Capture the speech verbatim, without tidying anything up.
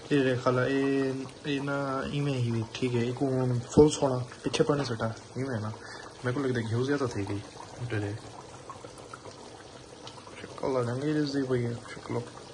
ये रे खाला ये ये ना इमें ही ठीक है एक फुल सोना पीछे पड़ने सटा इमें ना मेरे को लगता है घिउ ज़्यादा थी गई तेरे शक्ल लगेंगे इस दी भाई शक्ल